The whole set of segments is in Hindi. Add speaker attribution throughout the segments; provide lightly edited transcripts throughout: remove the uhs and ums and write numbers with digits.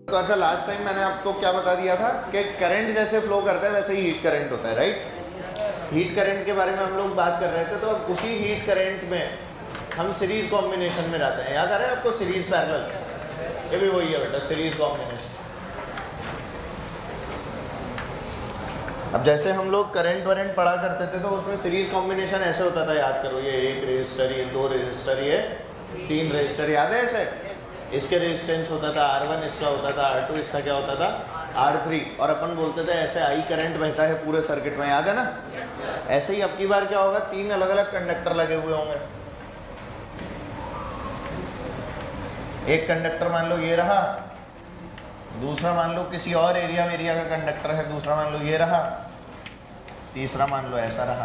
Speaker 1: तो अच्छा, लास्ट टाइम मैंने आपको क्या बता दिया था कि करंट जैसे फ्लो करता है वैसे ही हीट करंट होता है, राइट। हीट करंट के बारे में हम लोग बात कर रहे थे, तो अब उसी हीट करंट में हम सीरीज कॉम्बिनेशन में रहते हैं। याद आ रहा है आपको सीरीज पैरेलल? ये भी वही है बेटा, सीरीज कॉम्बिनेशन। अब जैसे हम लोग करंट वरेंट पढ़ा करते थे तो उसमें सीरीज कॉम्बिनेशन ऐसे होता था, याद करो, ये एक रेजिस्टर, ये दो रेजिस्टर, ये तीन रेजिस्टर, याद है ऐसे? इसके रेजिस्टेंस होता था R1, इसका होता था R2, इसका क्या होता था R3, और अपन बोलते थे ऐसे आई करंट बहता है पूरे सर्किट में, याद है ना? ऐसे ही अब की बार क्या होगा, तीन अलग अलग कंडक्टर लगे हुए होंगे। एक कंडक्टर मान लो ये रहा, दूसरा मान लो किसी और एरिया का कंडक्टर है, दूसरा मान लो ये रहा, तीसरा मान लो ऐसा रहा,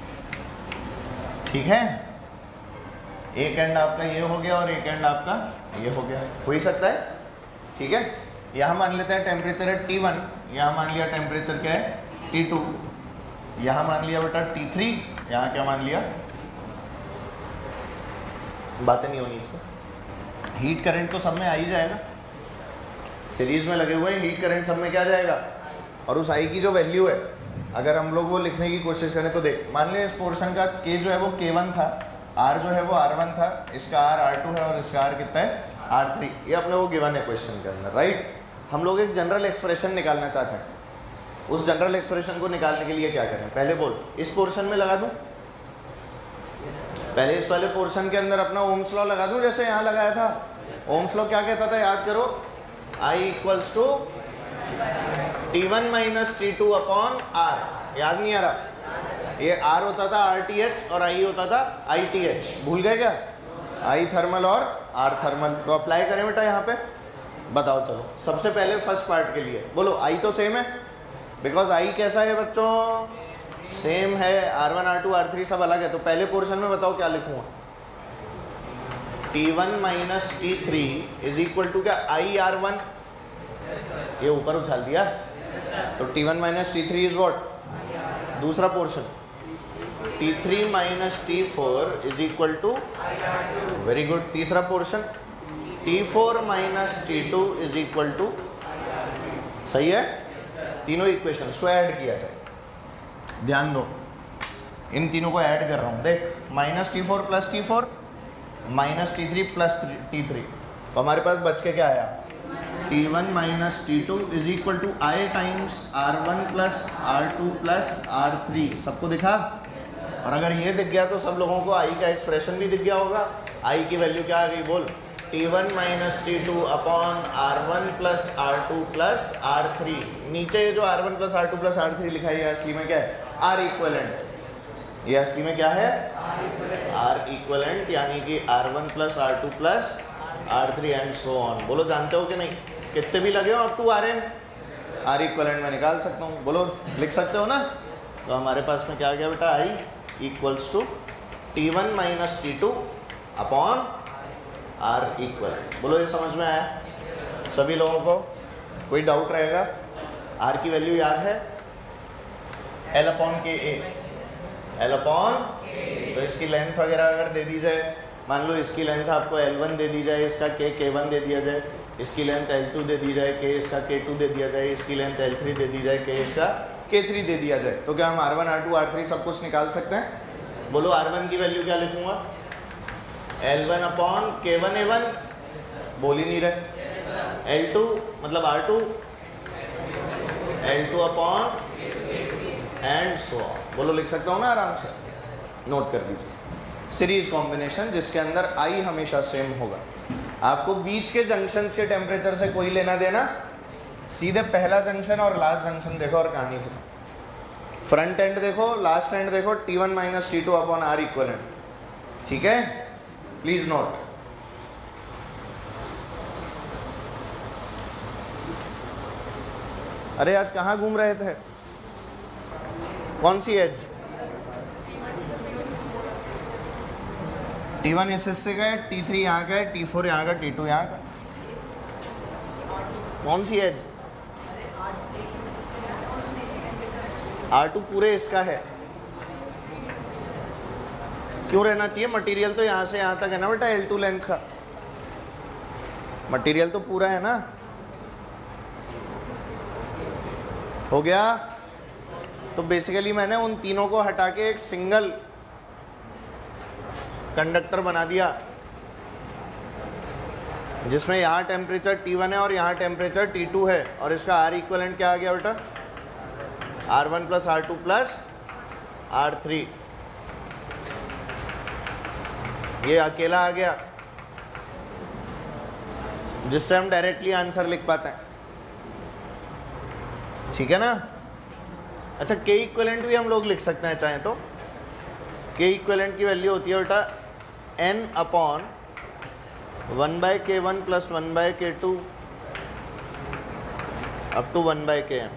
Speaker 1: ठीक है? एक एंड आपका ये हो गया और एक एंड आपका ये हो गया, हो ही सकता है, ठीक है? यहाँ मान लेते हैं टेम्परेचर है T1, यहाँ मान लिया टेम्परेचर क्या है T2, यहाँ मान लिया बेटा T3, यहाँ क्या मान लिया, बातें नहीं होनी इसको। हीट करंट तो सब में आ ही जाएगा, सीरीज में लगे हुए हीट करंट सब में क्या जाएगा, और उस आई की जो वैल्यू है अगर हम लोग वो लिखने की कोशिश करें तो देख, मान लिया इस पोर्शन का K जो है वो K1 था, R जो है वो R1 था, इसका R R2 है और इसका R कितना है R3, ये अपने वो गिवन है क्वेश्चन के अंदर, राइट। हम लोग एक जनरल एक्सप्रेशन निकालना चाहते हैं, उस जनरल एक्सप्रेशन को निकालने के लिए क्या करें, पहले बोल इस पोर्शन में लगा दूं, पहले इस वाले पोर्शन के अंदर अपना ओम्स लॉ लगा दूं, जैसे यहाँ लगाया था। ओम्स लॉ क्या कहता था, याद करो, I equals to T1 minus T2 upon R, याद नहीं आ रहा? ये R होता था RTH और I होता था ITH, भूल गए क्या? I थर्मल और R थर्मल। तो अप्लाई करें बेटा यहाँ पे, बताओ चलो। सबसे पहले फर्स्ट पार्ट के लिए बोलो I तो सेम है, बिकॉज I कैसा है बच्चों, सेम है, R1 R2 R3 सब अलग है। तो पहले पोर्शन में बताओ क्या लिखूँगा, T1 minus T3 is equal to क्या I R1, ये ऊपर उछाल दिया, तो T1 minus T3 is what, दूसरा portion T3 minus T4 is equal to, very good, तीसरा portion T4 minus T2 is equal to, सही है? तीनों इक्वेशन को ऐड किया जाए, ध्यान दो, इन तीनों को ऐड कर रहा हूँ, देख, minus T4 plus T4 minus T3 plus T3, तो हमारे पास बच के क्या आया, T1 minus T2 is equal to I times R1 plus R2 plus R3, सबको दिखा? और अगर ये दिख गया तो सब लोगों को I का एक्सप्रेशन भी दिख गया होगा। I की वैल्यू क्या आ गई बोल, T1 minus T2 upon R1 plus R2 plus R3, नीचे जो R1 plus R2 plus R3 लिखा है, असली में क्या है, R इक्वलेंट, ये असली में क्या है, R इक्वलेंट, यानी कि R1 plus R2 plus R3 and so on. बोलो जानते हो कि नहीं, कितने भी लगे हो up to Rn, R equivalent में निकाल सकता हूँ, बोलो लिख सकते हो ना? तो हमारे पास में क्या आ गया बेटा, I equals to T1 minus T2 upon R equivalent. बोलो ये समझ में आया सभी लोगों को? कोई डाउट रहेगा? R की वैल्यू याद है, L upon KA, L upon, तो इसकी लेंथ वगैरह अगर दे दी जाए, मान लो इसकी लेंथ आपको L1 दे दी जाए, इसका K1 दे दिया जाए, इसकी लेंथ L2 दे दी जाए, K इसका K2 दे दिया जाए, इसकी लेंथ L3 दे दी जाए, K इसका K3 दे दिया जाए, तो क्या हम R1 R2 R3 सब कुछ निकाल सकते हैं? बोलो R1 की वैल्यू क्या लिखूंगा, L1 अपॉन K1 A1, बोल ही नहीं रहे, L2 मतलब R2, L2 upon and so on. बोलो लिख सकता हूँ ना आराम से, नोट कर लीजिए, सीरीज कॉम्बिनेशन जिसके अंदर I हमेशा सेम होगा। आपको बीच के जंक्शंस के टेम्परेचर से कोई लेना देना, सीधे पहला जंक्शन और लास्ट जंक्शन देखो और कहानी खत्म। फ्रंट एंड देखो, लास्ट एंड देखो, T1 minus T2 upon R equivalent, ठीक है? Please note. अरे आज कहाँ घूम रहे थे, कौन सी एज? T1 इस हिस्से का है, T3 यहाँ का है, T4 यहाँ का, T2 यहाँ का, कौन सी एज? R2 पूरे इसका है, क्यों रहना चाहिए? मटेरियल तो यहाँ से यहाँ तक है ना बेटा, L2 लेंथ का मटेरियल तो पूरा है ना, हो गया। तो बेसिकली मैंने उन तीनों को हटा के एक सिंगल कंडक्टर बना दिया जिसमें यहाँ टेम्परेचर T1 है और यहाँ टेम्परेचर T2 है, और इसका R इक्वलेंट क्या आ गया बेटा? R1 plus R2 plus R3। ये अकेला आ गया जिससे हम डायरेक्टली आंसर लिख पाते हैं, ठीक है ना। अच्छा, K इक्वलेंट भी हम लोग लिख सकते हैं चाहें तो। K इक्वलेंट की वैल्यू होती है बेटा N upon 1/K1 plus 1/K2 up to 1/Kn।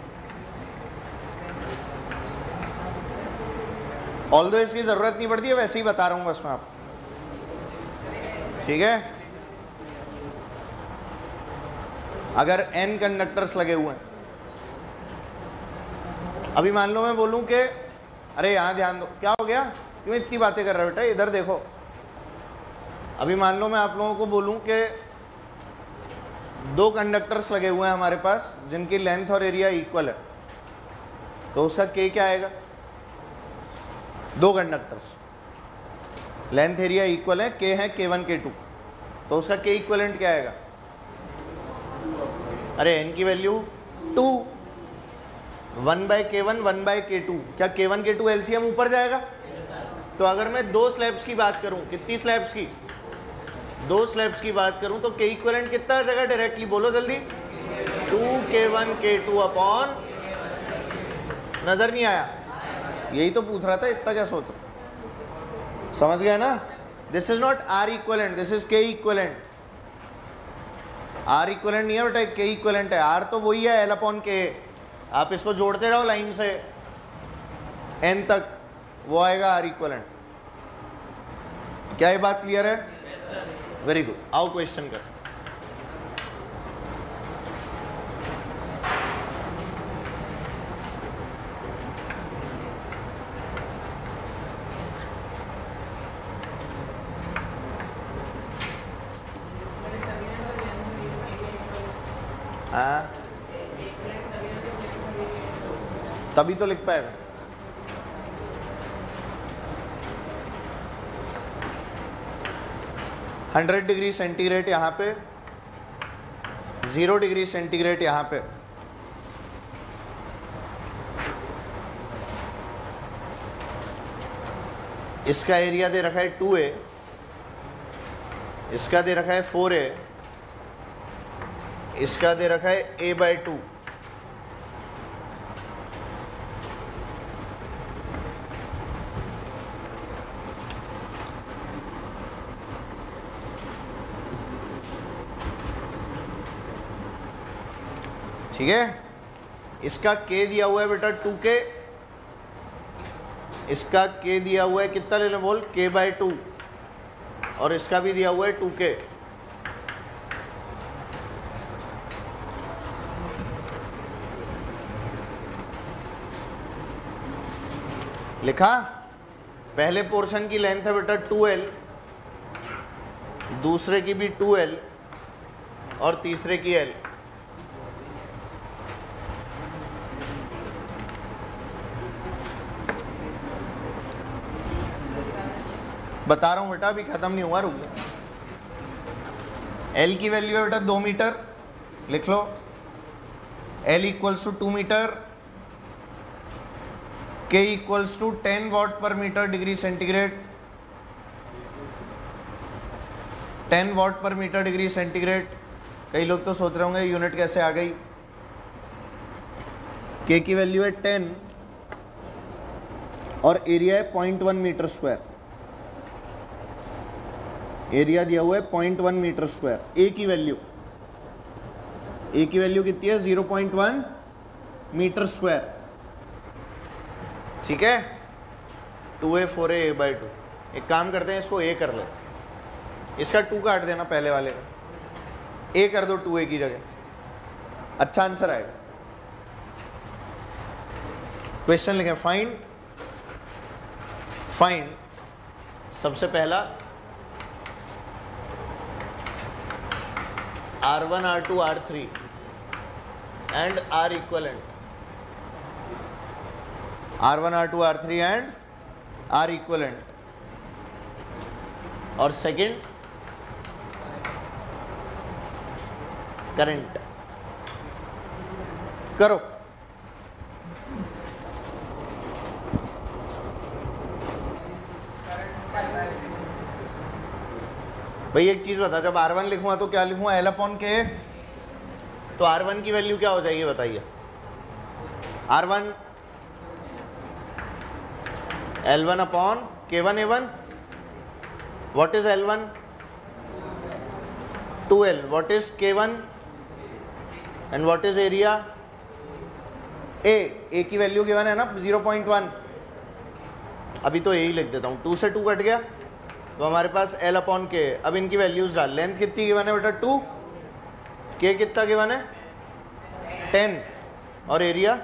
Speaker 1: Although इसकी ज़रूरत नहीं पड़ती है, वैसे ही बता रहा हूँ बस मैं आप, ठीक है। अगर n कंडक्टर्स लगे हुए हैं, अभी मान लो मैं बोलूं कि अरे यहाँ ध्यान दो, क्या हो गया, क्यों इतनी बातें कर रहे हो बेटा, इधर देखो। अभी मान लो मैं आप लोगों को बोलूं कि 2 कंडक्टर्स लगे हुए हैं हमारे पास जिनकी लेंथ और एरिया इक्वल है, तो उसका K क्या आएगा? 2 कंडक्टर्स, लेंथ एरिया इक्वल है, K है K1 K2, तो उसका K इक्वलेंट क्या आएगा? अरे n की वैल्यू 2, 1/K1 1/K2, क्या K1 K2 एलसीएम ऊपर जाएगा? तो अगर मैं 2 स्लैब्स की बात करूं, कितनी स्लैब्स की? 2 स्लैब्स की बात करूं तो K इक्वलेंट कितना आ जाएगा? डायरेक्टली बोलो जल्दी। 2K1 K2 अपॉन, नजर नहीं आया? यही तो पूछ रहा था, इतना क्या सोच, समझ गए ना। This is not R equivalent, this is K equivalent. R equivalent नहीं है बेटा, K इक्वलेंट है। R तो वही है L अपॉन K, आप इसको जोड़ते रहो लाइन से n तक, वो आएगा R इक्वलेंट। क्या ये बात क्लियर है? वेरी गुड, आओ क्वेश्चन कर। हाँ, तभी तो लिख पाएगा। $100 डिग्री सेंटीग्रेड यहाँ पे, 0 डिग्री सेंटीग्रेड यहाँ पे। इसका एरिया दे रखा है 2A, इसका दे रखा है 4A, इसका दे रखा है A/2। ठीक है, इसका K दिया हुआ है बेटा 2K, इसका K दिया हुआ है कितना ले लो बोल, K/2, और इसका भी दिया हुआ है 2K। लिखा? पहले पोर्शन की लेंथ है बेटा 2L, दूसरे की भी 2L और तीसरे की L। बता रहा हूं बेटा, अभी खत्म नहीं हुआ, रुक जा। L की वैल्यू है बेटा 2 मीटर, लिख लो। L equals to 2 metre, K equals to 10 watt पर मीटर डिग्री सेंटीग्रेड, 10 वाट पर मीटर डिग्री सेंटीग्रेड। कई लोग तो सोच रहे होंगे यूनिट कैसे आ गई। K की वैल्यू है 10 और एरिया है 0.1 मीटर स्क्वायर, एरिया दिया हुआ है 0.1 मीटर स्क्वायर। A की वैल्यू कितनी है? 0.1 मीटर स्क्वायर, ठीक है। 2A 4A A/2। एक काम करते हैं, इसको A कर ले, इसका 2 काट देना पहले वाले का, A कर दो 2A की जगह, अच्छा आंसर आएगा। क्वेश्चन लिखें, फाइंड सबसे पहला R1 R2 R3 and R equivalent R1 R2 R3 and R equivalent. और सेकंड करंट। करो। भाई एक चीज बता, जब R1 लिखूंगा तो क्या लिखूंगा? L अपॉन के। तो R1 की वैल्यू क्या हो जाएगी बताइए? R1 L1 upon K1 A1। What is L1? 2L। What is K1 and what is area? A की वैल्यू गिवन है ना 0.1। अभी तो A ही लिख देता हूँ। 2 से 2 कट गया तो हमारे पास L अपॉन K। अब इनकी वैल्यूज डाल। लेंथ कितनी गिवन है बेटा? 2। K कितना गिवन है? 10। और एरिया?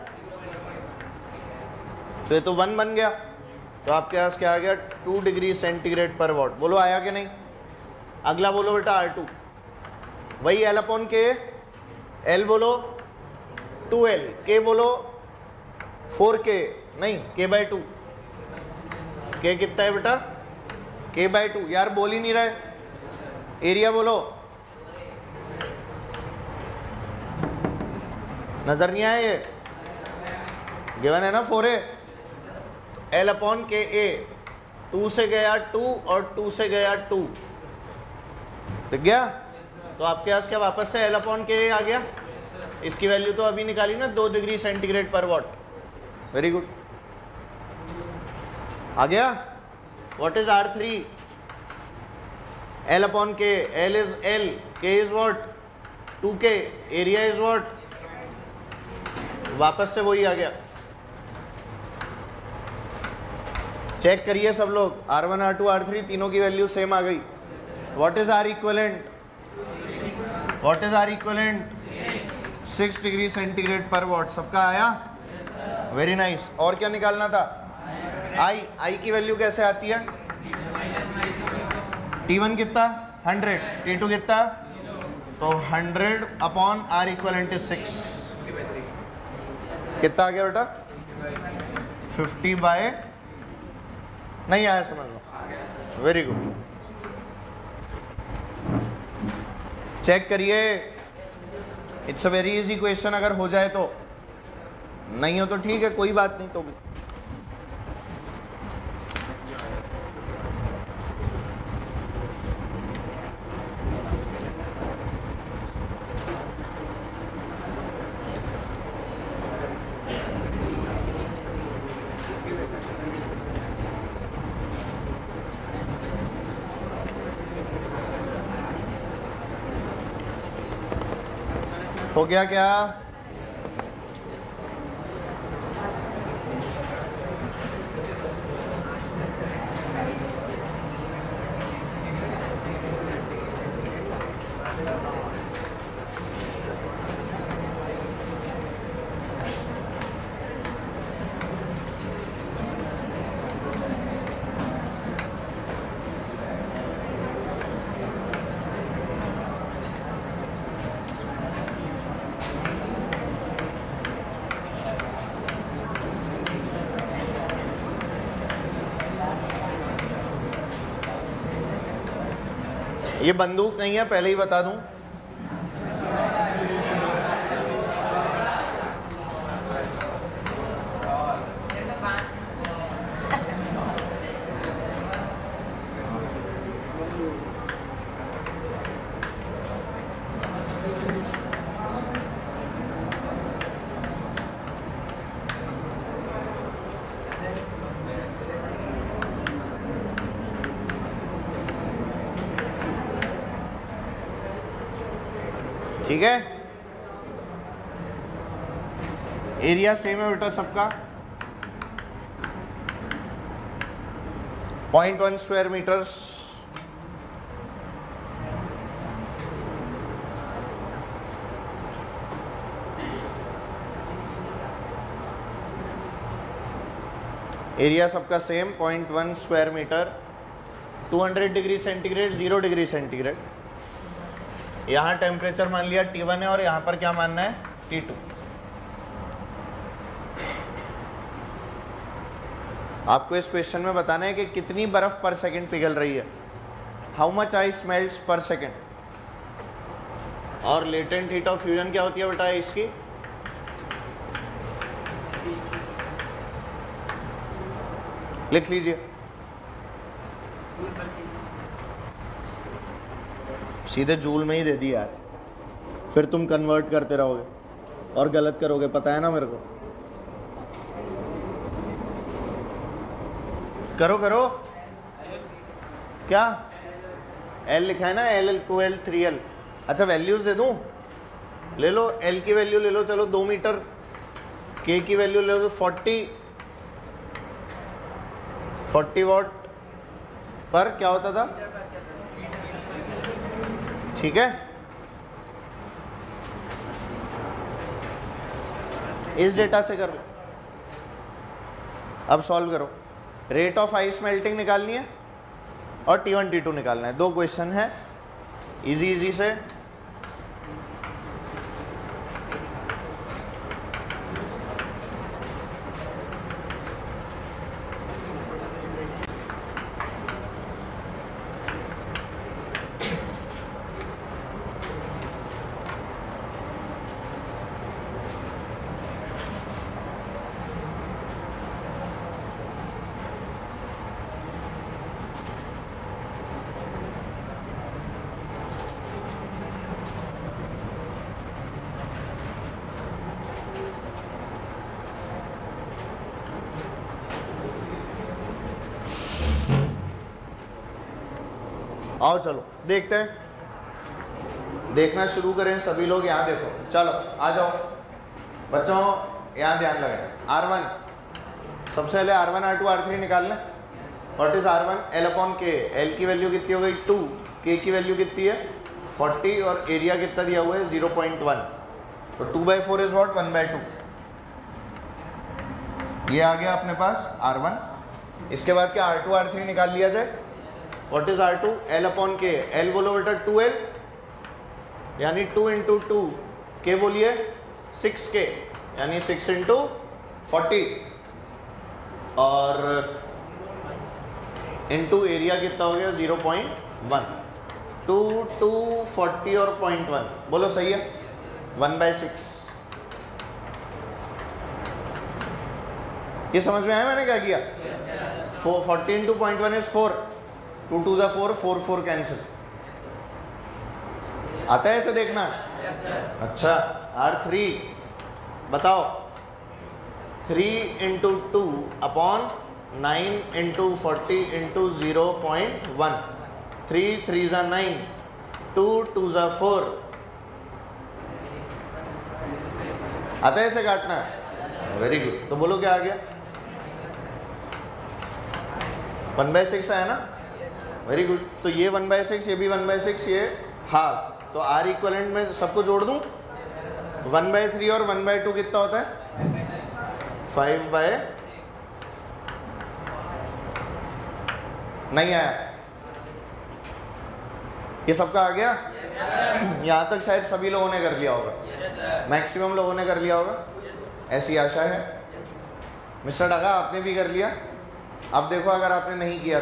Speaker 1: तो ये तो 1 बन गया। तो आपके पास क्या आ गया? 2 डिग्री सेंटीग्रेड पर वॉट। बोलो आया कि नहीं? अगला बोलो बेटा R2। वही L अपॉन K। L बोलो 2L, K बोलो 4K, नहीं K/2। K कितना है बेटा? K/2। यार बोल ही नहीं रहे। एरिया बोलो। नजर नहीं आया? ये गिवन है ना 4A। L upon K A। 2 से गया 2 और 2 से गया 2। दिख गया? तो आपके पास क्या वापस से L अपॉन के A आ गया। इसकी वैल्यू तो अभी निकाली ना 2 डिग्री सेंटीग्रेड पर वॉट। Very good. आ गया? What is R3? L upon K. L is L, K is what? 2K। Area is what? वापस से वही आ गया। चेक करिए सब लोग। R1 R2 R3 तीनों की वैल्यू सेम आ गई। What is R equivalent? What is R equivalent? 6 degree centigrade पर वॉट। सबका आया? Very nice. और क्या निकालना था? I की वैल्यू कैसे आती है? T1 कितना? 100। T2 कितना? तो 100 अपॉन R इक्वलेंट इज 6। कितना आ गया बेटा? 50 बाय, नहीं आया समझ लो। Very good. चेक करिए। It's a very easy question अगर हो जाए तो। नहीं हो तो ठीक है, कोई बात नहीं। तो भी हो गया क्या? ये बंदूक नहीं है, पहले ही बता दूं। ठीक है? एरिया सेम है बेटा सबका। 0.1 स्क्वायर मीटर्स। एरिया सबका same 0.1 square metre. 200 degree centigrade, 0 degree centigrade. यहाँ टेम्परेचर मान लिया T1 है और यहाँ पर क्या मानना है? T2। आपको इस क्वेश्चन में बताना है कि कितनी बर्फ पर सेकंड पिघल रही है, how much ice melts per second. और लेटेंट हीट ऑफ फ्यूजन क्या होती है बेटा इसकी, लिख लीजिए, सीधे जूल में ही दे दी यार, फिर तुम कन्वर्ट करते रहोगे और गलत करोगे, पता है ना मेरे को। करो करो, क्या L लिखा है ना, L 2L 3L। अच्छा वैल्यूज दे दूं, ले लो L की वैल्यू ले लो, चलो 2 मीटर, K की वैल्यू ले लो 40 वॉट पर क्या होता था, ठीक है। इस डेटा से करो, अब सॉल्व करो। रेट ऑफ आइस मेल्टिंग निकालनी है और T1 T2 निकालना है। 2 क्वेश्चन है इजी इजी से। आओ चलो देखते हैं, देखना शुरू करें सभी लोग। यहाँ देखो, चलो आ जाओ बच्चों, यहाँ ध्यान लगाएं। R1 सबसे पहले R1 R2 R3 निकाल लें। What is R1, L upon K। L की वैल्यू कितनी हो गई 2, K की वैल्यू कितनी है 40 और एरिया कितना दिया हुआ है 0.1, तो 2/4 इज व्हाट 1/2। ये आ गया अपने पास R1। इसके बाद क्या R2 R3 निकाल लिया जाए। What is R2, L upon K। L बोलो बेटा 2L यानी 2 इंटू 2, K बोलिए 6K यानी 6 इंटू 40 और इंटू एरिया कितना हो गया 0.1। 2 2 40 और 0.1 बोलो सही है 1/6। ये समझ में आया मैंने क्या किया। 40 इंटू 0.1 इज 4, 2 2 ज़ा 4, 4 4 कैंसिल। आता है ऐसे देखना। अच्छा R3 बताओ, 3 इंटू 2 अपॉन 9 इंटू 40 इंटू 0.1, 3 3 ज़ा 9, 2 2 ज़ा 4। आता है ऐसे काटना। वेरी गुड, तो बोलो क्या आ गया 1/6 आया ना। वेरी गुड, तो ये 1/6, ये भी 1/6, ये हाफ, तो R इक्वलेंट में सबको जोड़ दूं। 1/3 और 1/2 कितना होता है 5 नहीं आया। ये सबका आ गया। यहाँ तक शायद सभी लोगों ने कर लिया होगा, मैक्सिमम लोगों ने कर लिया होगा, ऐसी आशा है। मिस्टर डगा आपने भी कर लिया। अब देखो अगर आपने नहीं किया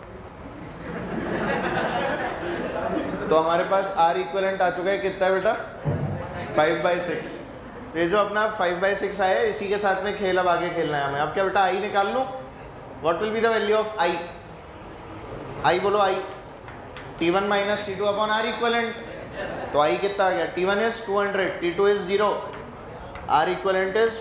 Speaker 1: तो हमारे पास R इक्वलेंट आ चुका है कितना है बेटा 5/6। ये जो अपना 5/6 आया है इसी के साथ में खेल अब आगे खेलना है हमें। अब क्या बेटा I निकाल लूँ। What will be the value of I। I बोलो I, T1 minus T2 upon R equivalent. तो I कितना आ गया, T1 is 200, T2 is 0, R equivalent is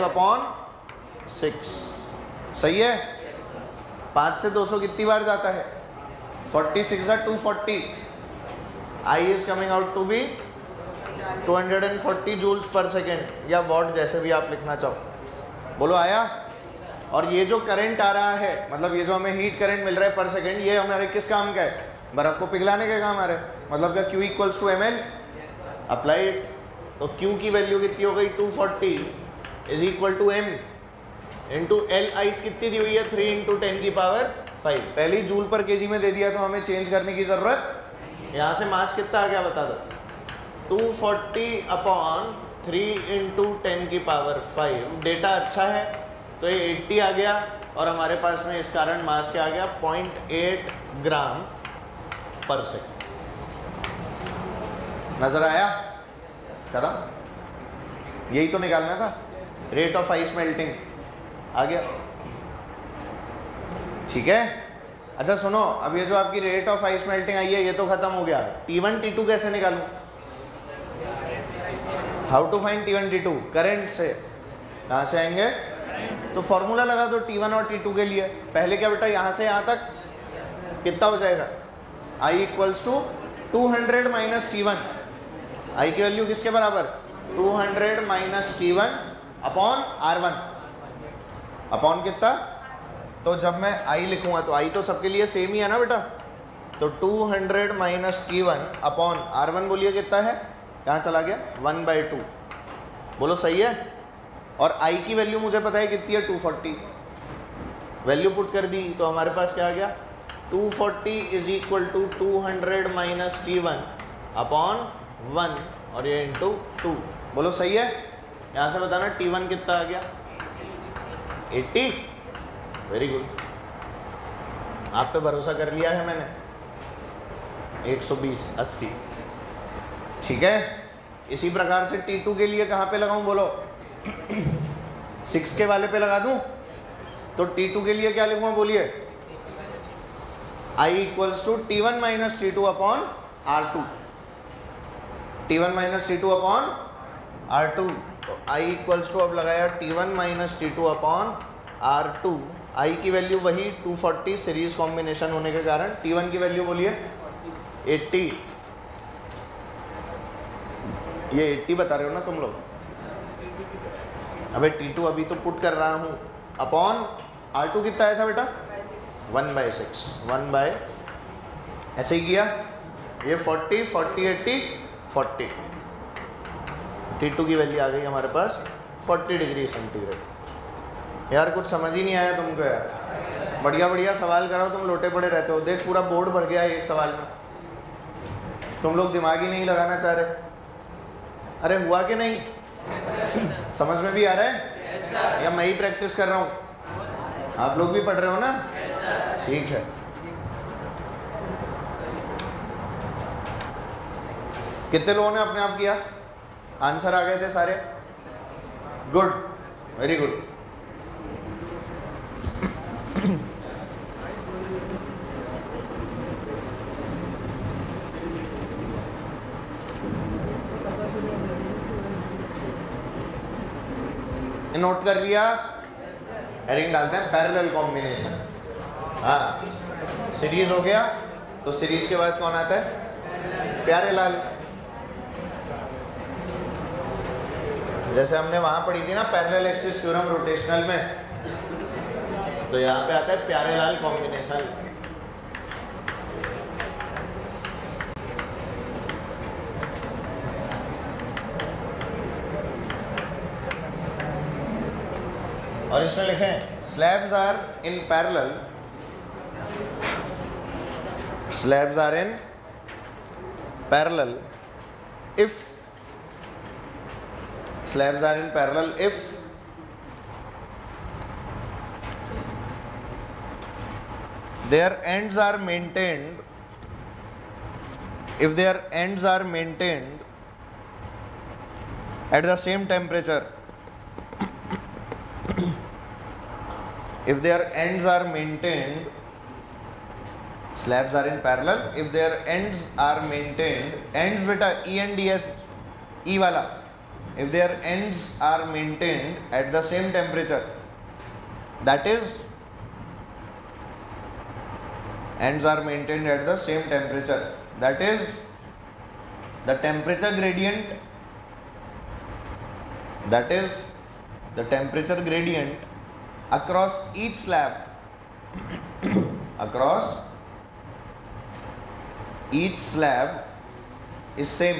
Speaker 1: 5/6। सही है। 5 से 200 कितनी बार जाता है 46 = 240। I is coming out to be 240 joules per second या वॉट, जैसे भी आप लिखना चाहो। बोलो आया। और ये जो करंट आ रहा है, मतलब ये जो हमें हीट करंट मिल रहा है पर सेकेंड, ये हमारे किस काम का है, बर्फ को पिघलाने के काम आ रहा है। मतलब क्या Q equals to ml apply it. तो Q की वैल्यू कितनी हो गई 240 is equal to m into L ice कितनी दी हुई है 3 इंटू 10 की पावर 5। पहले ही जूल पर केजी में दे दिया तो हमें चेंज करने की जरूरत। यहाँ से मास कितना आ गया बता दो 240 अपॉन 3 इंटू 10 की पावर 5। डेटा अच्छा है तो ये 80 आ गया। और हमारे पास में इस कारण मास क्या आ गया 0.8 ग्राम पर सेकेंड। नजर आया? खत्म। यही तो निकालना था, रेट ऑफ आइस मेल्टिंग आ गया। ठीक है। अच्छा सुनो, अब ये जो आपकी रेट ऑफ आइस मेल्टिंग आई है ये तो खत्म हो गया। T1 T2 कैसे निकालूं? How to find T1 T2? Current से। कहां से आएंगे? तो फॉर्मूला लगा दो T1 और T2 के लिए। पहले क्या बेटा, यहां से यहां तक कितना हो जाएगा? I equals to 200 minus T1। I की वैल्यू किसके बराबर? 200 minus T1 upon R1 upon कितना? तो जब मैं I लिखूंगा तो I तो सबके लिए सेम ही है ना बेटा, तो 200 माइनस T1 अपॉन R1 बोलिए कितना है? कहाँ चला गया? 1/2। बोलो सही है। और I की वैल्यू मुझे पता है कितनी है, 240। वैल्यू पुट कर दी तो हमारे पास क्या आ गया? 240 is equal to 200 minus T1 upon 1 और ये इंटू 2। बोलो सही है। यहाँ से बताना T1 कितना आ गया? 80। वेरी गुड, आप पे भरोसा कर लिया है मैंने। 120 80। ठीक है। इसी प्रकार से T2 के लिए कहाँ पे लगाऊं बोलो? 6 के वाले पे लगा दूं तो T2 के लिए क्या लिखूंगा बोलिए? I equals to T1 minus T2 upon R2। T1 minus T2 upon R2। तो I इक्वल्स टू अब लगाया T1 minus T2 upon R2। I की वैल्यू वही 240 सीरीज कॉम्बिनेशन होने के कारण। T1 की वैल्यू बोलिए 80। ये 80 बता रहे हो ना तुम लोग? अबे T2 अभी तो पुट कर रहा हूं। अपॉन R2 कितना आया था बेटा? 1/6। 1 ऐसे ही किया। ये 40 40 80 40। T2 की वैल्यू आ गई हमारे पास 40 डिग्री सेंटीग्रेड। यार कुछ समझ ही नहीं आया तुमको यार। बढ़िया बढ़िया सवाल कराओ, तुम लोटे पड़े रहते हो। देख पूरा बोर्ड भर गया एक सवाल में, तुम लोग दिमाग ही नहीं लगाना चाह रहे। अरे हुआ कि नहीं? समझ में भी आ रहा है या मैं ही प्रैक्टिस कर रहा हूँ? आप लोग भी पढ़ रहे हो ना? ठीक है। कितने लोगों ने अपने आप किया? आंसर आ गए थे सारे? Good, very good. नोट कर लिया? हेडिंग डालते हैं पैरेलल कॉम्बिनेशन। हाँ, सीरीज हो गया तो सीरीज के बाद कौन आता है? प्यारे लाल। जैसे हमने वहां पढ़ी थी ना पैरेलल एक्सिस थ्योरम रोटेशनल में, तो यहाँ पे आता है प्यारे लाल कॉम्बिनेशन। और इसमें लिखें slabs are in parallel, slabs are in parallel if, slabs are in parallel if their ends are maintained, if their ends are maintained at the same temperature, if their ends are maintained, slabs are in parallel if their ends are maintained, ends beta E and D S, E वाला, if their ends are maintained at the same temperature, that is ends are maintained at the same temperature, that is the temperature gradient, that is the temperature gradient across each slab, across each slab is same,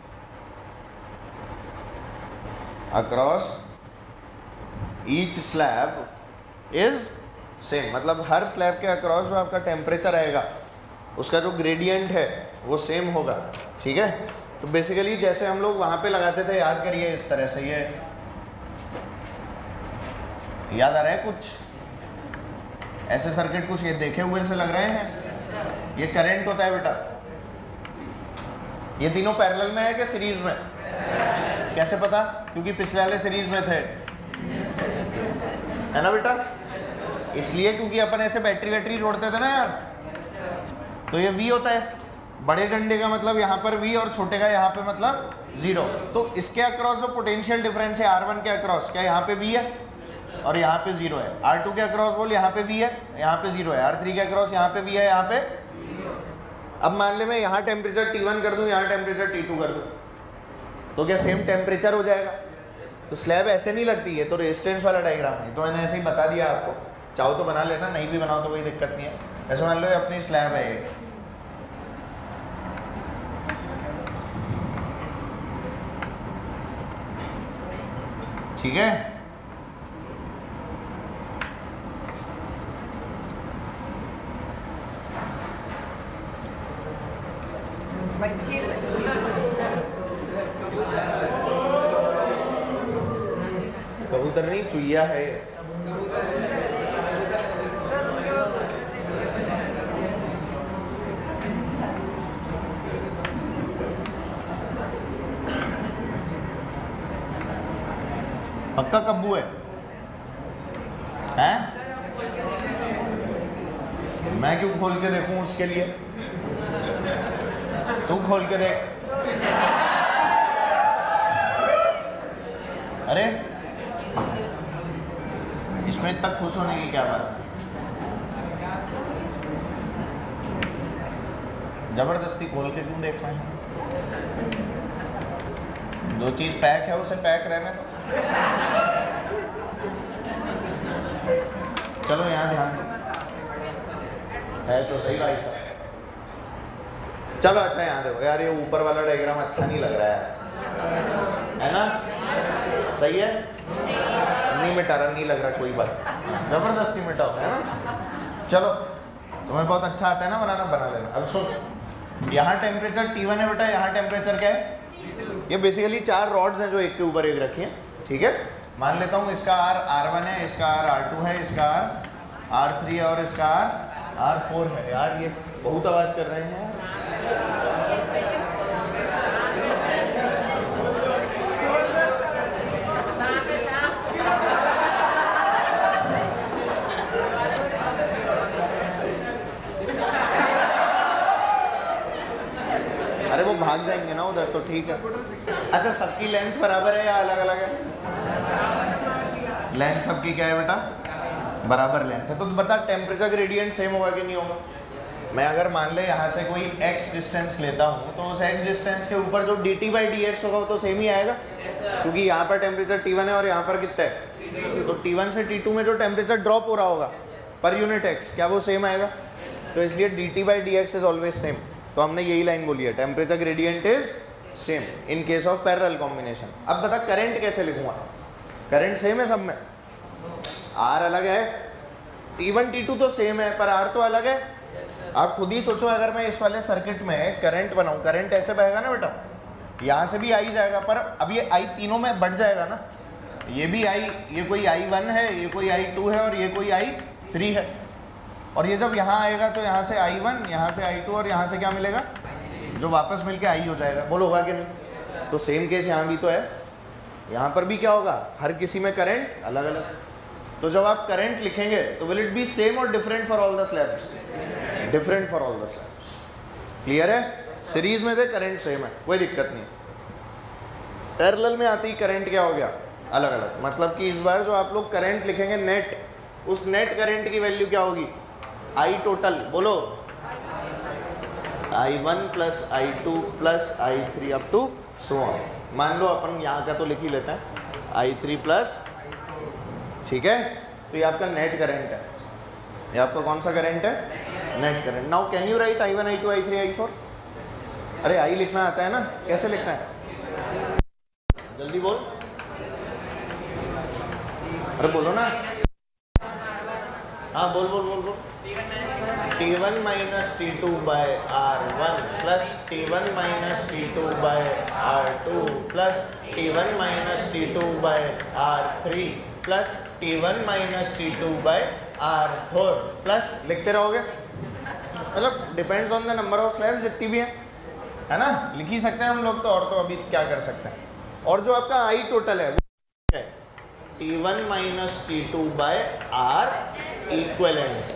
Speaker 1: across each slab is same. मतलब हर स्लैब के अक्रॉस जो आपका टेम्परेचर आएगा उसका जो ग्रेडियंट है वो सेम होगा। ठीक है। तो बेसिकली जैसे हम लोग वहाँ पे लगाते थे, याद करिए इस तरह से, ये याद आ रहा है कुछ? ऐसे सर्किट कुछ ये देखे हुए से लग रहे हैं? ये करंट होता है बेटा। ये तीनों पैरेलल में है कि सीरीज में? कैसे पता? क्योंकि पिछले वाले सीरीज में थे, है ना बेटा? इसलिए क्योंकि अपन ऐसे बैटरी जोड़ते थे ना यार। तो ये V होता है, बड़े डंडे का मतलब यहाँ पर V और छोटे का यहाँ पे मतलब 0। तो इसके अक्रॉस जो पोटेंशियल डिफरेंस है R1 के अक्रॉस, क्या यहाँ पे V है और यहाँ पे 0 है। R2 के अक्रॉस बोल यहाँ पे V है, यहाँ पे 0 है। R3 के अक्रॉस यहाँ पे V है, यहाँ पे। अब मान ले मैं यहाँ टेम्परेचर T1 कर दूँ, यहाँ टेम्परेचर T2 कर दूँ, तो क्या सेम टेम्परेचर हो जाएगा? तो स्लैब ऐसे नहीं लगती है, तो रेजिस्टेंस वाला डायग्राम है। तो मैंने ऐसे ही बता दिया आपको, चाहो तो बना लेना, नहीं भी बनाओ तो कोई दिक्कत नहीं है। ऐसे मान लो ये अपनी स्लैब है एक, ठीक है? कबूतर नहीं, चुईया है। पक्का कब्बू है? हैं? मैं क्यों खोल के देखूं उसके लिए? तू खोल के देख। अरे इसमें इतना खुश होने की क्या बात? जबरदस्ती खोल के क्यों देख रहे हैं? जो चीज पैक है उसे पैक रहने दो। चलो यहाँ ध्यान दो, है तो सही भाई साहब। चलो अच्छा यहाँ देखो यार, ये ऊपर वाला डायग्राम अच्छा नहीं लग रहा है ना? सही है? नहीं मिटा रहा, नहीं लग रहा, कोई बात, जबरदस्ती मिटाओ, है ना? चलो तुम्हें बहुत अच्छा आता है ना बनाना, बना लेना। अब सुन, यहाँ टेम्परेचर T1 है बेटा, यहाँ टेम्परेचर क्या है? ये बेसिकली 4 रॉड्स हैं जो एक के ऊपर एक रखी हैं, ठीक है? मान लेता हूँ इसका R1 है, इसका R2 है, इसका R3 है और इसका R4 है। यार ये बहुत आवाज़ कर रहे हैं। अरे वो भाग जाएंगे ना उधर, तो ठीक है। अच्छा सबकी लेंथ बराबर है या अलग अलग है? लेंथ सबकी क्या है बेटा? बराबर लेंथ है। तो बता टेम्परेचर ग्रेडियंट सेम होगा कि नहीं होगा? मैं अगर मान ले यहाँ से कोई x डिस्टेंस लेता हूँ, तो उस x डिस्टेंस के ऊपर जो dt/dx होगा वो तो सेम ही आएगा, क्योंकि यहाँ पर टेम्परेचर T1 है और यहाँ पर कितना है? तो T1 से T2 में जो टेम्परेचर ड्रॉप हो रहा होगा पर यूनिट x, क्या वो सेम आएगा? तो इसलिए dt/dx इज ऑलवेज सेम। तो हमने यही लाइन बोली है, temperature gradient is same in case of parallel combination. अब बता करंट कैसे लिखूंगा? करंट सेम है सब में, R अलग है, T1 T2 तो सेम है पर R तो अलग है। आप खुद ही सोचो, अगर मैं इस वाले सर्किट में करंट बनाऊं, करंट ऐसे बहेगा ना बेटा, यहाँ से भी आई जाएगा, पर अब ये आई तीनों में बढ़ जाएगा ना। ये भी आई, ये कोई I1 है, ये कोई I2 है और ये कोई I3 है। और ये जब यहाँ आएगा तो यहाँ से I1, यहाँ से I2 और यहाँ से क्या मिलेगा? जो वापस मिलके I हो जाएगा। बोलो होगा कि नहीं? तो सेम केस यहाँ भी तो है, यहाँ पर भी क्या होगा? हर किसी में करंट अलग अलग। तो जब आप करंट लिखेंगे तो विल इट बी सेम और different for all the slabs? Different for all the slabs. Clear है? सीरीज में थे करंट सेम है, कोई दिक्कत नहीं। पैरेलल में आती करंट क्या हो गया? अलग अलग। मतलब कि इस बार जो आप लोग करंट लिखेंगे नेट, उस नेट करंट की वैल्यू क्या होगी? I टोटल, बोलो I1 plus I2 plus I3 up to so on. मान लो अपन यहाँ का तो लिख ही लेते हैं I3 प्लस, ठीक है? तो ये आपका नेट करंट है। ये आपका कौन सा करंट है? Net current. Now can you write I1 I2 I3 I4? अरे I लिखना आता है ना, कैसे लिखना है? जल्दी बोल, अरे बोलो ना। हाँ बोल बोल बोल बोल। T1 minus T2 by R1 plus T1 minus T2 by R2 plus T1 minus T2 by R3 plus T1 minus T2 by R4 plus लिखते रहोगे, मतलब depends on the number of slabs जितनी भी है ना, लिख ही सकते हैं हम लोग तो, और तो अभी क्या कर सकते हैं। और जो आपका आई टोटल है वो है T1 minus T2 bye R equivalent.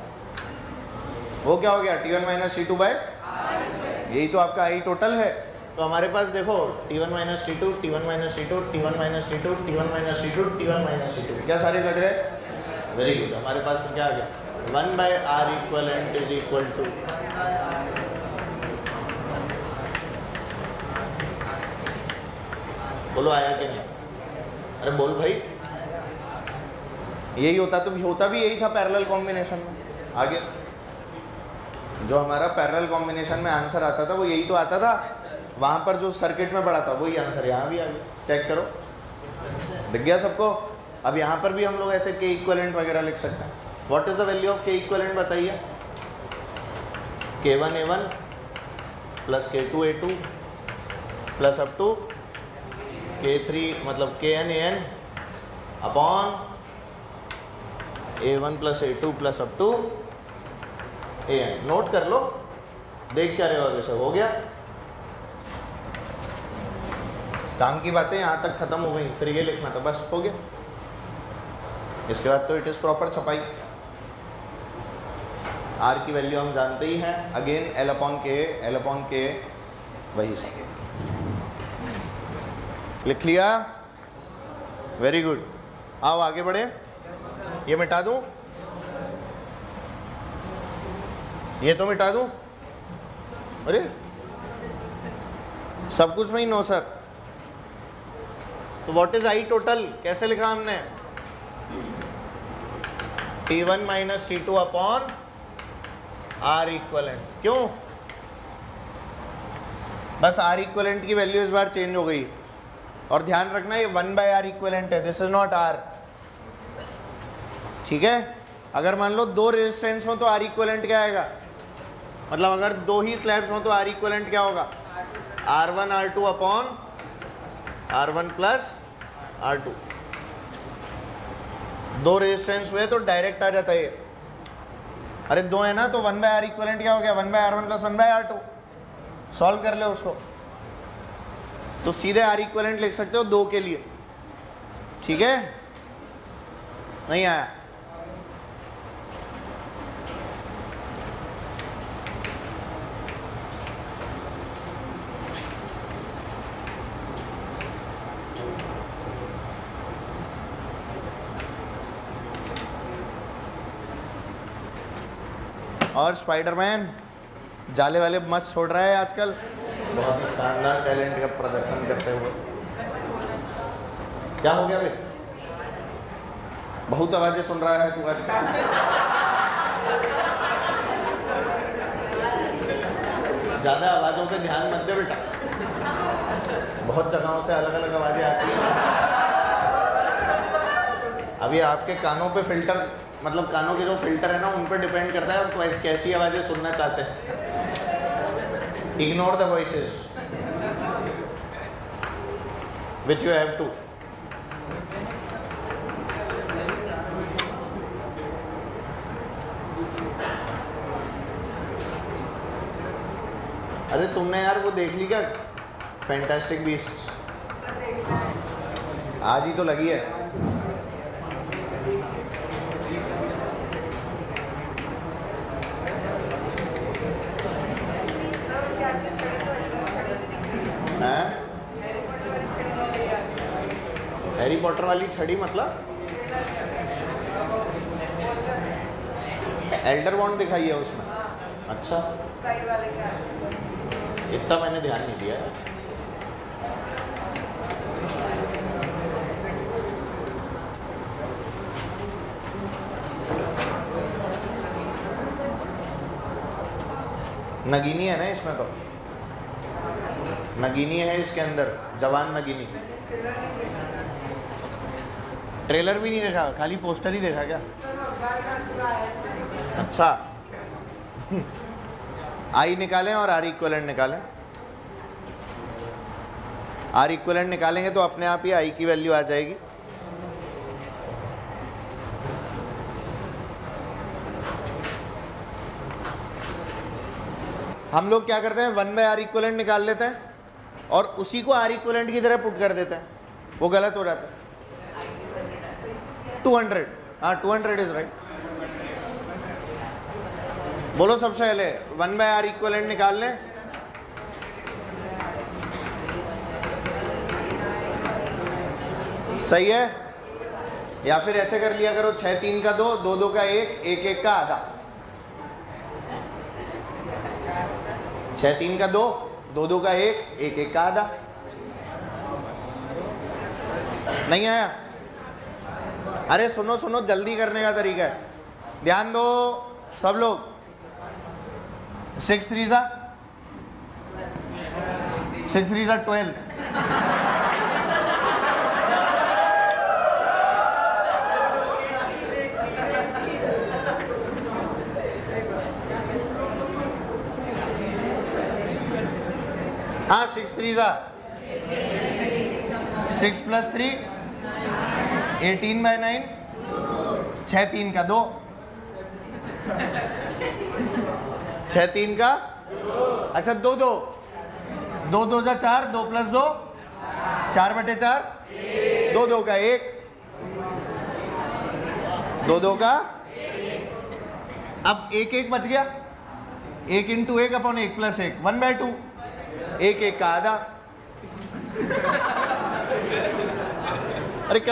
Speaker 1: वो क्या हो गया, T1 माइनस T2 बाय, यही तो आपका आई टोटल है। तो हमारे पास देखो T1 minus T2, T1 minus T2, T1 minus T2, T1 minus T2, T1 minus T2, क्या सारे कट गए? Very good. हमारे पास तो क्या आ गया, 1 by R equivalent is equal to बोलो आया कि नहीं? अरे बोल भाई, यही होता तो होता भी यही था पैरेलल कॉम्बिनेशन में। आगे जो हमारा पैरेलल कॉम्बिनेशन में आंसर आता था वो यही तो आता था, वहां पर जो सर्किट में पड़ा था वही आंसर यहाँ भी आ गया। चेक करो, दिख गया सबको? अब यहाँ पर भी हम लोग ऐसे के इक्वलेंट वगैरह लिख सकते हैं। What is the value of K equivalent बताइए? K1 A1 plus K2 A2 plus up to K3 मतलब Kn AN upon A1 plus A2 plus up to AN। Note कर लो, देख क्या रहे हो? वैसे हो गया काम की बातें यहाँ तक खत्म हो गई, फिर ये लिखना था, बस हो गया। इसके बाद तो इट इज प्रॉपर छपाई। आर की वैल्यू हम जानते ही हैं, अगेन L अपॉन के वही सब लिख लिया। वेरी गुड, आओ आगे बढ़े। ये मिटा दूं, ये तो मिटा दूं? अरे सब कुछ में ही नो सर। तो व्हाट इज आई टोटल कैसे लिखा हमने? T1 minus T2 upon are equivalent. क्यों? बस आर इक्वलेंट की वैल्यू इस बार चेंज हो गई, और ध्यान रखना ये 1 बाय आर इक्वलेंट है, दिस इज नॉट आर। ठीक है, अगर मान लो दो रेजिस्टेंस हो तो आर इक्वलेंट क्या आएगा? मतलब अगर दो ही स्लैब्स हो तो आर इक्वलेंट क्या होगा? R1 R2 upon R1 plus R2। दो रेजिस्टेंस हुए तो डायरेक्ट आ जाता है ये। अरे दो है ना, तो 1 बाय आर इक्वलेंट क्या हो गया? 1 bye R1 plus 1 bye R2। Solve कर ले उसको, तो सीधे आर इक्वलेंट लिख सकते हो दो के लिए। ठीक है, नहीं आया? और स्पाइडरमैन जाले वाले मस्त छोड़ रहा है आजकल, बहुत ही शानदार टैलेंट का प्रदर्शन करते हुए। क्या हो गया भाई? बहुत आवाजें सुन रहा है तू आजकल। ज्यादा आवाजों पे ध्यान मत दे बेटा, बहुत जगहों से अलग अलग आवाजें आती हैं। अभी आपके कानों पे फिल्टर, मतलब कानों के जो फिल्टर है ना, उन पर डिपेंड करता है आप कैसी आवाजें सुनना चाहते हैं। Ignore the voices which you have to. अरे तुमने यार वो देख ली क्या, फैंटास्टिक बीस्ट? आज ही तो लगी है। हैरी पॉटर वाली छड़ी मतलब एल्डर वॉन्ड दिखाई है उसमें? अच्छा, इतना मैंने ध्यान नहीं दिया। नगीनी है ना इसमें, तो नगीनी है इसके अंदर, जवान नगीनी। ट्रेलर भी नहीं देखा, खाली पोस्टर ही देखा क्या? अच्छा आई निकालें और आर इक्वलेंट निकालें। आर इक्वलेंट निकालेंगे तो अपने आप ही आई की वैल्यू आ जाएगी। हम लोग क्या करते हैं, 1/r इक्वलेंट निकाल लेते हैं और उसी को r इक्वलेंट की तरह पुट कर देते हैं, वो गलत हो जाता है। 200, हाँ 200 इज राइट। बोलो सबसे पहले 1/r इक्वलेंट निकाल लें। सही है, या फिर ऐसे कर लिया करो, 6 3 का 2, 2 2 का 1, 1 1 का आधा। 6 3 का 2, 2 2 का 1, 1 1 का आधा। नहीं आया? अरे सुनो सुनो, जल्दी करने का तरीका है, ध्यान दो सब लोग। 6 3 सा 12। हाँ 6 3 सा 6 + 3 18/9, 6 3 का 2, 6 3 का, अच्छा 2 2 2 2 सा 4, 2 + 2 4/4, 2 2 का 1, 2 2 का, अब 1 1 बच गया, 1 × 1 / 1 + 1, 1/2, 1 1 का आधा। अरे क्या,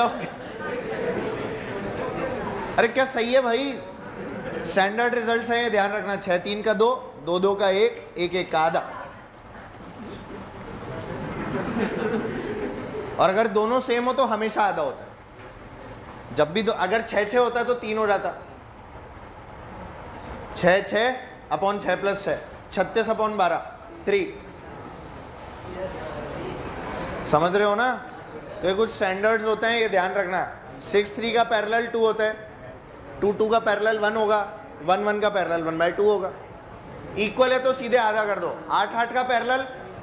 Speaker 1: अरे क्या सही है भाई, स्टैंडर्ड रिजल्ट्स है ये, ध्यान रखना। 6 3 का 2, 2 2 का 1, 1 1 का आधा। और अगर दोनों सेम हो तो हमेशा आधा होता है। जब भी अगर 6 6 होता है तो 3 हो जाता। 6 6 / 6 + 6, 36/12, 3। समझ रहे हो ना? तो ये कुछ स्टैंडर्ड्स होते हैं, ये ध्यान रखना। 6 3 का पैरेलल 2 होता है, 2 2 का पैरेलल 1 होगा, 1 1 का पैरेलल 1/2 होगा। इक्वल है तो सीधे आधा कर दो। 8 8 का पैरेलल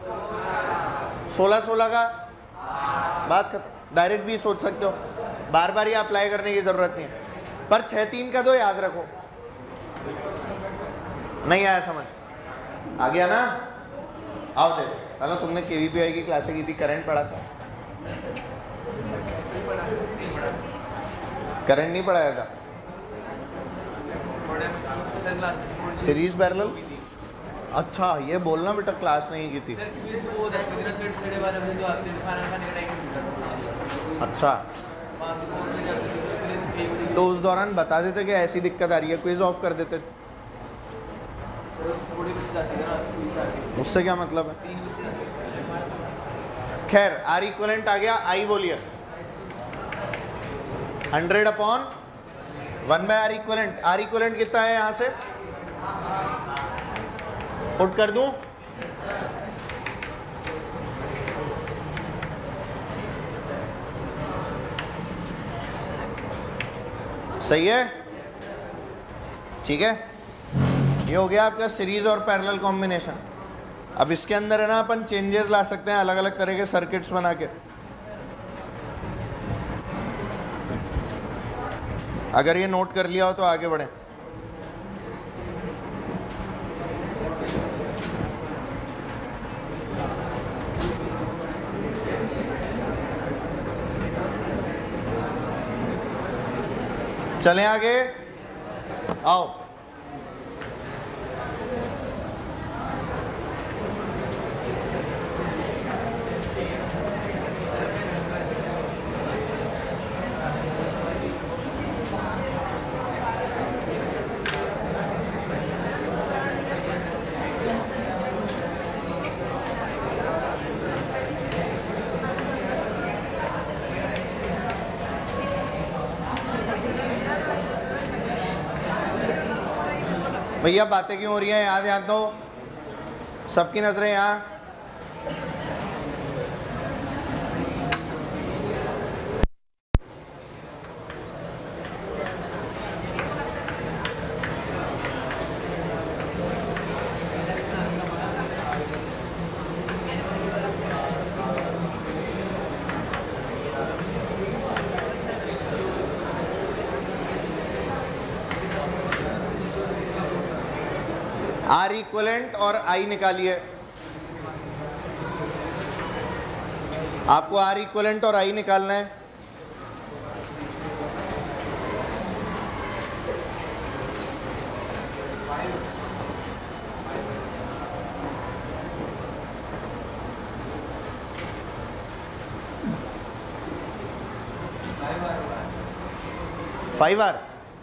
Speaker 1: 16 16 का, बात खत्म। डायरेक्ट भी सोच सकते हो, बार बार ये अप्लाई करने की जरूरत नहीं है। पर 6 3 का 2 याद रखो। नहीं आया समझ? आ गया ना? आओ देखो, चलो तुमने केवीपीआई की क्लासें की थी, करंट पढ़ा था? करंट नहीं पढ़ाया था? Series parallel? अच्छा ये बोलना बेटा क्लास नहीं की थी। अच्छा तो उस दौरान बता देते कि ऐसी दिक्कत आ रही है, क्विज ऑफ कर देते। उससे क्या मतलब है? खैर आर इक्वलेंट आ गया, आई बोलिए 100/1/r इक्वलेंट। आर इक्वलेंट कितना है यहां से पुट कर दूं? सही है, ठीक है। ये हो गया आपका सीरीज और पैरेलल कॉम्बिनेशन। अब इसके अंदर है ना अपन चेंजेस ला सकते हैं, अलग अलग तरह के सर्किट्स बना के। अगर ये नोट कर लिया हो तो आगे बढ़े। चलें आगे, आओ। भैया बातें क्यों हो रही हैं? यहाँ ध्यान दो, सबकी नजरें यहाँ। आर इक्वलेंट और आई निकालिए। आपको आर इक्वलेंट और आई निकालना है। फाइव आर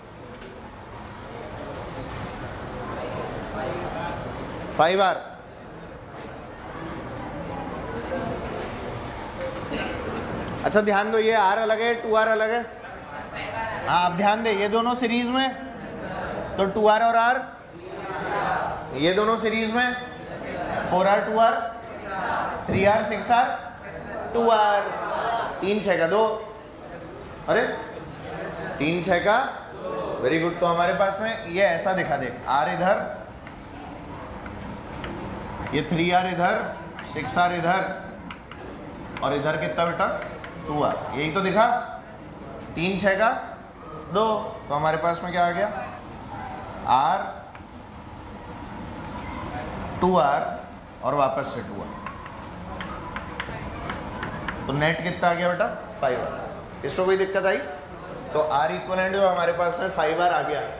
Speaker 1: अच्छा ध्यान दो, ये आर अलग है, टू आर अलग है। हाँ आप ध्यान दे, ये दोनों सीरीज में तो टू आर और आर, ये दोनों सीरीज में 4R 2R 3R 6R 2R, 3 6 का 2, अरे 3 6 का, वेरी गुड। तो हमारे पास में ये ऐसा दिखा दे, आर इधर, ये 3R इधर, 6R इधर, और इधर कितना बेटा 2R, यही तो दिखा, 3 6 का 2। तो हमारे पास में क्या आ गया, R 2R और वापस से 2R, तो नेट कितना आ गया बेटा 5R। इसमें कोई दिक्कत आई? तो R इक्वलेंट जो हमारे पास में 5R आ गया,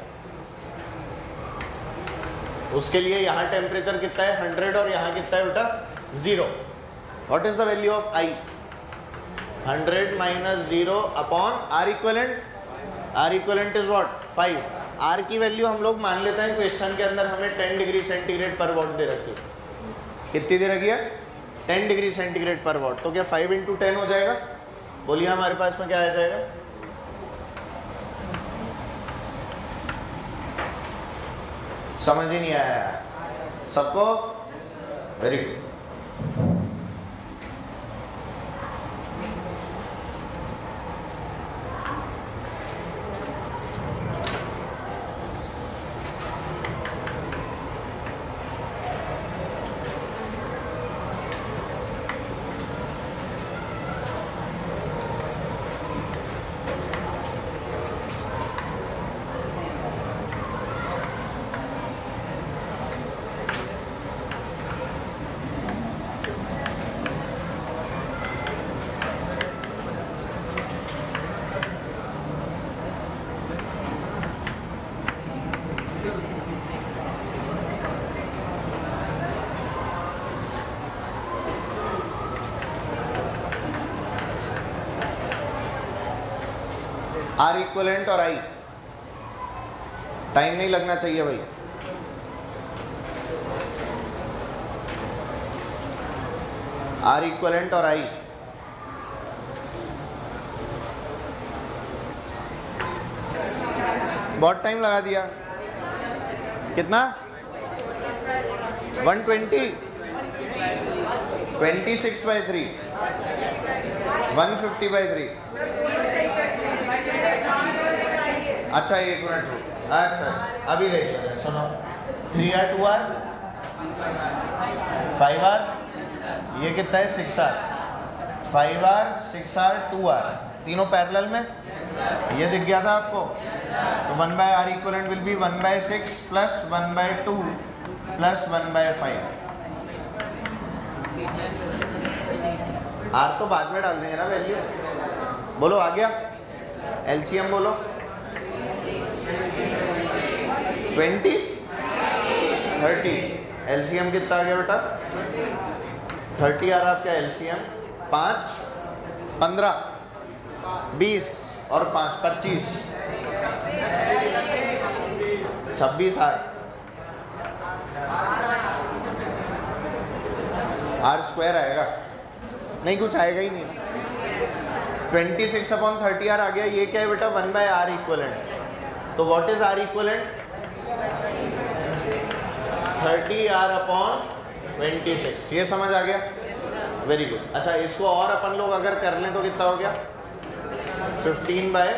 Speaker 1: उसके लिए यहाँ टेम्परेचर कितना है 100 और यहाँ कितना है बेटा 0। What is the value of I? 100 minus 0 upon R equivalent. R equivalent is what 5। R की वैल्यू हम लोग मान लेते हैं, क्वेश्चन के अंदर हमें 10 डिग्री सेंटीग्रेड पर वॉट दे रखी है। कितनी दे रखी है? 10 डिग्री सेंटीग्रेड पर वॉट। तो क्या 5 × 10 हो जाएगा? बोलिए हमारे पास में क्या आ जाएगा? समझ ही नहीं आया यार सबको? Very good. आर इक्वलेंट और आई, टाइम नहीं लगना चाहिए भाई। आर इक्वलेंट और आई, बहुत टाइम लगा दिया। कितना? 120, 26/3, 150/3। अच्छा एक मिनट रुक, अच्छा अभी देख लेते हैं, सुनो। 3R 2R 5R, ये कितना है 6R, 5R 6R 2R, तीनों पैरेलल में, ये दिख गया था आपको। तो 1/R equivalent will be 1/6 plus 1/2 plus 1/5। R तो बाद में डाल देंगे ना वैल्यू। बोलो आ गया? एलसीएम बोलो। 20 30, एलसीएम कितना आ गया बेटा 30 आ रहा आपका एलसीएम। 5 15 20 और 5 25 26 आर स्क्वायर आएगा, नहीं कुछ आएगा ही नहीं। 26/30R आ गया। ये क्या है बेटा 1/R इक्वलेंट। तो what is R equivalent? 30R/26। ये समझ आ गया? Very good. अच्छा इसको और अपन लोग अगर कर लें तो कितना हो गया 15/R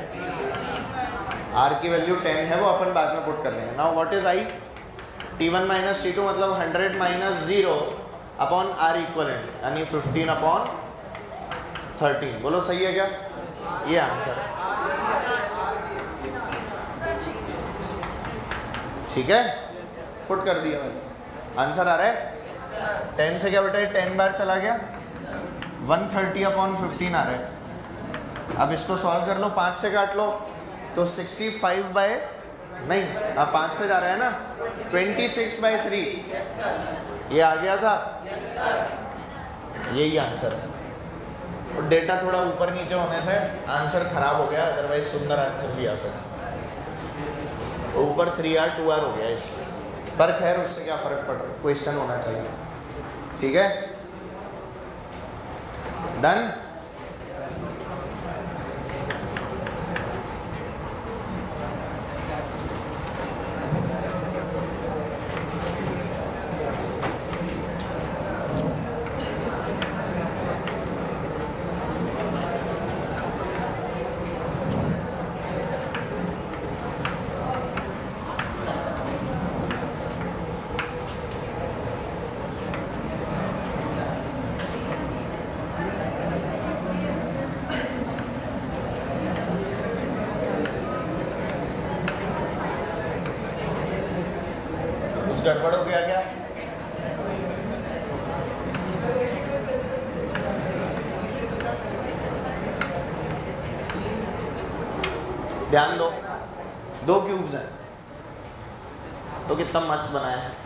Speaker 1: की वैल्यू 10 है, वो अपन बाद में पुट कर लेंगे। Now what is I? T1 minus T2 मतलब 100 माइनस 0 अपॉन R इक्वलेंट, यानी 15/13। बोलो सही है क्या? ये आंसर है, ठीक है। पुट कर दिया मैंने, आंसर आ रहा है 10 से क्या बेटा 10 बार चला गया 130/15 आ रहा है। अब इसको सॉल्व कर लो, 5 से काट लो तो 65 बाय नहीं, अब 5 से जा रहा है ना 26/3 ये आ गया था, यही आंसर है। और डेटा थोड़ा ऊपर नीचे होने से आंसर खराब हो गया, अदरवाइज सुंदर आंसर भी आ सकता। ऊपर 3R 2R हो गया इससे, पर खैर उससे क्या फर्क पड़ रहा है, क्वेश्चन होना चाहिए। ठीक है, डन। गड़बड़ हो गया क्या? ध्यान दो, 2 क्यूब्स हैं तो कितना मस्त बनाया है।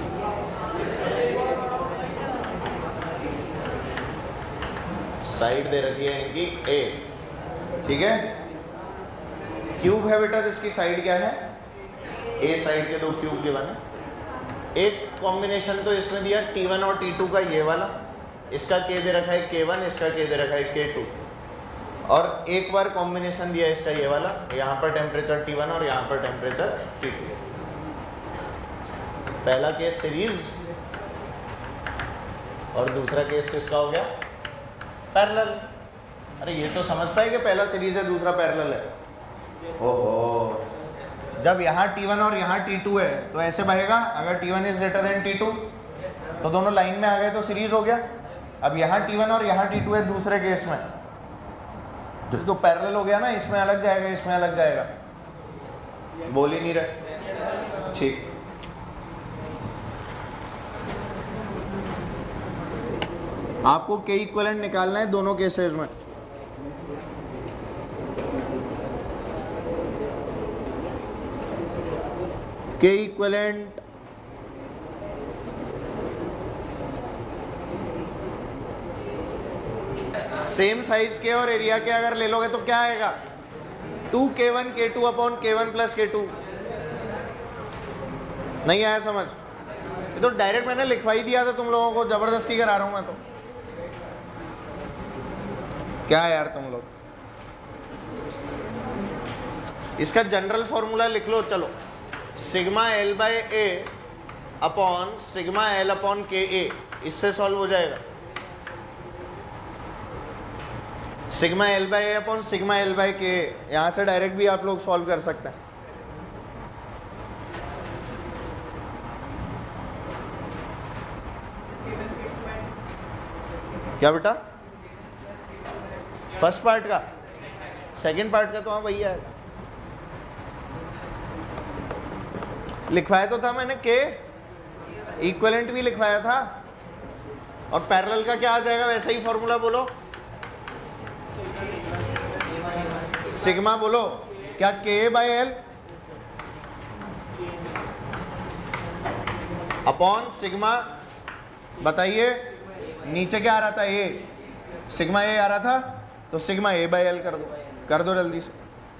Speaker 1: साइड दे रखी है इनकी A, ठीक है। क्यूब है बेटा जिसकी साइड क्या है A, साइड के 2 क्यूब के बने। एक कॉम्बिनेशन तो इसमें दिया T1 और T2 का, ये वाला, इसका K दे रखा है K1, इसका K दे रखा है K2, और एक बार कॉम्बिनेशन दिया इसका ये वाला, यहाँ पर टेम्परेचर T1 और यहाँ पर टेम्परेचर T2। पहला केस सीरीज और दूसरा केस किसका हो गया, पैरेलल। अरे ये तो समझ पाए कि पहला सीरीज है दूसरा पैरेलल है। ओहो, जब यहाँ T1 और यहाँ T2 है तो ऐसे बहेगा, अगर T1 is greater than T2 तो दोनों लाइन में आ गए तो सीरीज हो गया। अब यहाँ T1 और यहाँ T2 है दूसरे केस में, तो पैरेलल हो गया ना, इसमें अलग जाएगा इसमें अलग जाएगा। बोल ही नहीं रहे, ठीक। आपको K इक्विवेलेंट निकालना है दोनों केसेस में। K इक्विवेलेंट सेम साइज के और एरिया के अगर ले लोगे तो क्या आएगा, 2K1 K2 upon K1 plus K2। नहीं आया समझ? ये तो डायरेक्ट मैंने लिखवा ही दिया था तुम लोगों को, जबरदस्ती करा रहा हूं मैं तो। क्या यार तुम लोग, इसका जनरल फॉर्मूला लिख लो। चलो, sigma L by A upon sigma L upon KA, इससे सॉल्व हो जाएगा। Sigma L by A upon sigma L by KA, यहां से डायरेक्ट भी आप लोग सॉल्व कर सकते हैं। क्या बेटा, फर्स्ट पार्ट का, सेकंड पार्ट का तो हाँ वही आएगा। लिखवाया तो था मैंने K इक्विवेलेंट भी लिखवाया था, और पैरेलल का क्या आ जाएगा, वैसा ही फॉर्मूला बोलो, सिग्मा बोलो, क्या K by L upon sigma, बताइए नीचे क्या आ रहा था, A, सिग्मा A आ रहा था, तो सिग्मा A बाय L कर दो जल्दी से।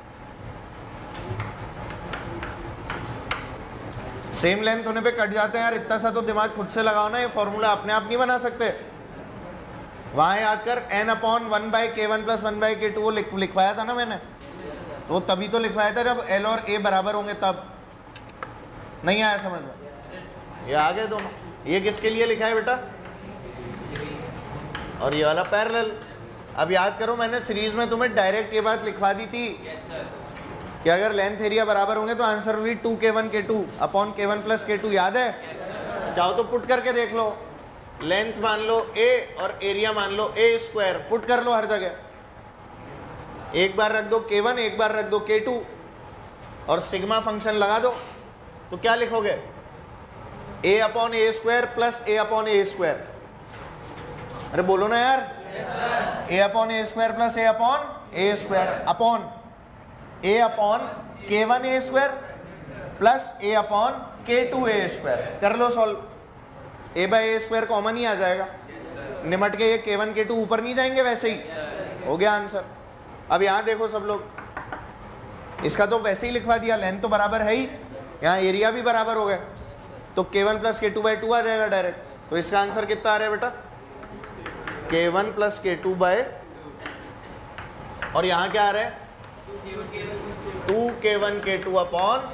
Speaker 1: सेम लेंथ होने पे कट जाते हैं यार, इतना सा तो दिमाग खुद से लगाओ ना, ये फॉर्मूला अपने आप नहीं बना सकते। वहां याद कर n upon 1 by K1 plus 1 by K2 वो लिखवाया था ना मैंने, तो तभी तो लिखवाया था जब L और A बराबर होंगे तब। नहीं आया समझ में? ये आ गए दोनों। ये किसके लिए लिखा है बेटा, और ये वाला पैरेलल। अब याद करो, मैंने सीरीज में तुम्हें डायरेक्ट ये बात लिखवा दी थी कि अगर लेंथ एरिया बराबर होंगे तो आंसर भी 2K1 K2 upon K1 plus K2, याद है? चाहो तो पुट करके देख लो, लेंथ मान लो A और एरिया मान लो A स्क्वायर, पुट कर लो हर जगह। एक बार रख दो K1, एक बार रख दो K2, और सिग्मा फंक्शन लगा दो, तो क्या लिखोगे, A upon A square plus A upon A square, अरे बोलो ना यार, A upon A square plus A upon A square upon A upon k1 A square plus A upon k2 A square. कर लो solve, A by A square common ही आ जाएगा, निमट के ये k1 k2 ऊपर नहीं जाएंगे, वैसे ही हो गया आंसर। अब यहाँ देखो सब लोग, इसका तो वैसे ही लिखवा दिया, लेंथ तो बराबर है ही, यहाँ एरिया भी बराबर हो गया, तो k1 प्लस k2 बाई 2 आ जाएगा डायरेक्ट। तो इसका आंसर कितना आ रहा है बेटा, k1 प्लस k2 बाय, और यहाँ क्या आ रहा है 2k1 k2 अपॉन।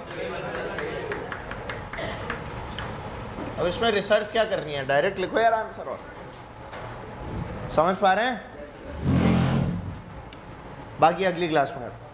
Speaker 1: अब इसमें रिसर्च क्या करनी है, डायरेक्ट लिखो यार आंसर। और समझ पा रहे हैं, बाकी अगली क्लास में।